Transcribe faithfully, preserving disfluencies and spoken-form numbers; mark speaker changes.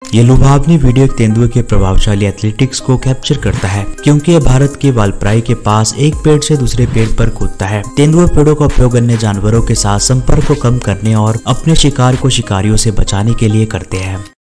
Speaker 1: ये लुभावनी वीडियो एक तेंदुए के प्रभावशाली एथलेटिक्स को कैप्चर करता है, क्योंकि यह भारत के वालपराई के पास एक पेड़ से दूसरे पेड़ पर कूदता है। तेंदुए पेड़ों का उपयोग अन्य जानवरों के साथ संपर्क को कम करने और अपने शिकार को शिकारियों से बचाने के लिए करते हैं।